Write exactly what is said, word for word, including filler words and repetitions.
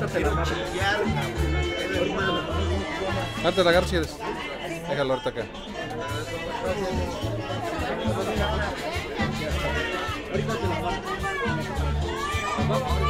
ahorita te la agarro. Antes de la agarro si eres. Déjalo ahorita acá. Ahorita te la agarro.